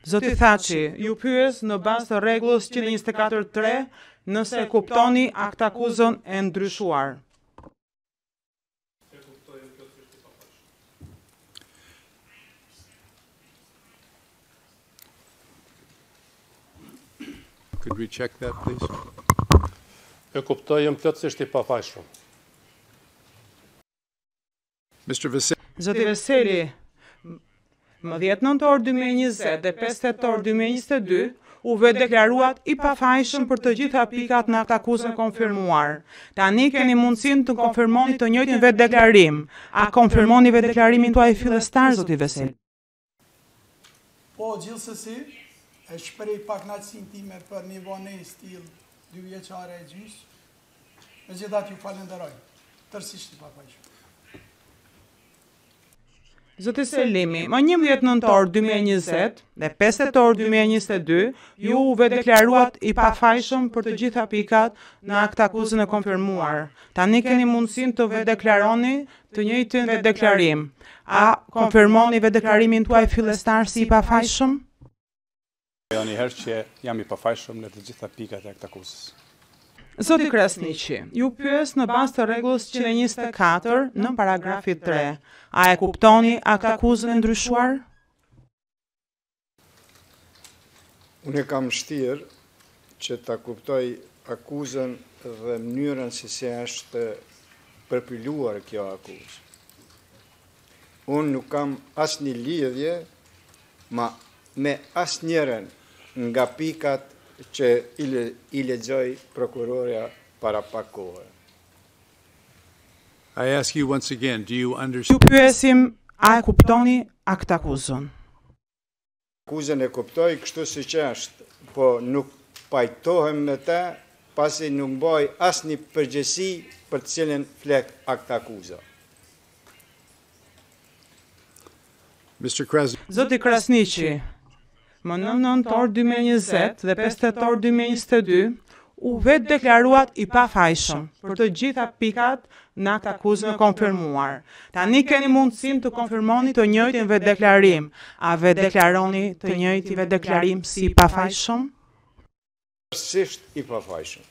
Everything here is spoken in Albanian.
Zoti Thaçi, ju pyes në bazë të rregullës 124.3 nëse e kuptoni aktakuzën e ndryshuar. Could we check that, please? E kuptojmë plotësisht I pafajshëm. Mr. Veselit. Zoti Veseli, më 10 nëntor 2020 dhe 5 tetor 2022 u vë deklaruat I pafajshëm për të gjitha pikat në aktakuzën konfirmuar. Tani keni mundësinë të konfirmoni të njëjtin vetë deklarim. A konfirmoni vetë deklarimin tuaj fillestar, zoti Veseli? Po, gjithsesi, e shpreh pakënaqësinë time për një vonë stil 2 vjeçare e gjys. Megjithatë ju falenderoj. Tërësisht I pafajshëm. Zoti Selimi, më 11 nëntor 2020 dhe 5 tetor 2022, ju u vë deklaruat I pafajshëm për të gjitha pikat në aktakuzën e konfirmuar. Tani keni mundësinë të vetë deklaroni të njëjtin vetë deklarim. A konfirmoni vetë deklarimin tuaj fillestar si I pafajshëm? Jo një herë që jam I pafajshëm në të gjitha pikat e aktakuzës. Zoti Krasniqit, ju pyes në bazë të rregullës 124 në paragrafi 3. A e kuptoni aktakuzën e ndryshuar? Unë kam shtirë që ta kuptoj akuzën dhe mënyrën si është përpiluar kjo akuzë. Unë nuk kam asnjë lidhje me asnjërin nga pikat që I lexoi prokurorja para pak kohë. I ask you once again, do you understand? Ju pyesim, a e kuptoni aktakuzën? Akuzën e kuptoj kështu siç është, po nuk pajtohem me ta pasi nuk mbaj asnjë përgjegjësi për të cilën flet aktakuza. Mr. Krasniqit. Zoti Krasniqit, më 9 nëntor 2020 dhe 5 tetor 2022 u vetë deklaruat I pafajshëm për të gjitha pikat në aktakuzën e konfirmuar. Tani keni mundësinë të konfirmoni të njëjtin vetë deklarim. A vetë deklaroni të njëjtin vetë deklarim si I pafajshëm? Tërësisht I pafajshëm.